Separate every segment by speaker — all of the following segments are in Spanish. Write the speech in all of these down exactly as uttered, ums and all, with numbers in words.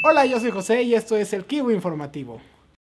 Speaker 1: Hola, yo soy José y esto es el Kiwi Informativo.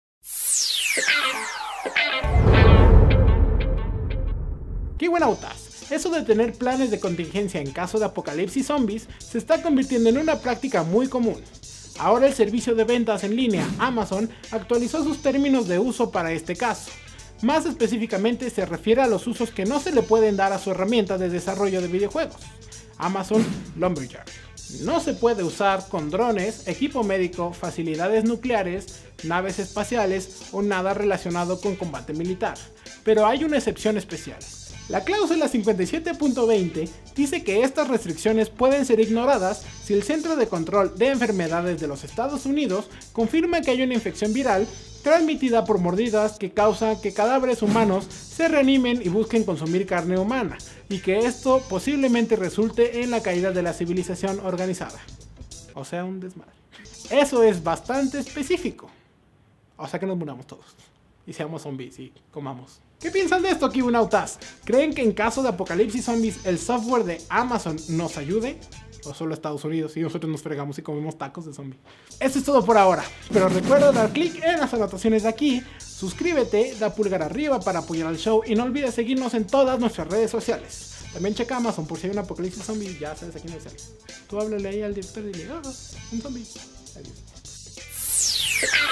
Speaker 1: Kiwinautas, eso de tener planes de contingencia en caso de apocalipsis zombies se está convirtiendo en una práctica muy común. Ahora el servicio de ventas en línea, Amazon, actualizó sus términos de uso para este caso. Más específicamente se refiere a los usos que no se le pueden dar a su herramienta de desarrollo de videojuegos, Amazon Lumberyard. No se puede usar con drones, equipo médico, facilidades nucleares, naves espaciales o nada relacionado con combate militar, pero hay una excepción especial. La cláusula cincuenta y siete punto veinte dice que estas restricciones pueden ser ignoradas si el Centro de Control de Enfermedades de los Estados Unidos confirma que hay una infección viral transmitida por mordidas que causa que cadáveres humanos se reanimen y busquen consumir carne humana, y que esto posiblemente resulte en la caída de la civilización organizada. O sea, un desmadre. Eso es bastante específico. O sea que nos muramos todos y seamos zombies y comamos. ¿Qué piensan de esto, Kiwinautas? ¿Creen que en caso de apocalipsis zombies el software de Amazon nos ayude? ¿O solo Estados Unidos y nosotros nos fregamos y comemos tacos de zombie? Eso es todo por ahora, pero recuerda dar clic en las anotaciones de aquí, suscríbete, da pulgar arriba para apoyar al show y no olvides seguirnos en todas nuestras redes sociales. También checa Amazon por si hay un apocalipsis zombie, ya sabes a quién sale. Tú háblale ahí al director y dile, ah, un zombie. Adiós.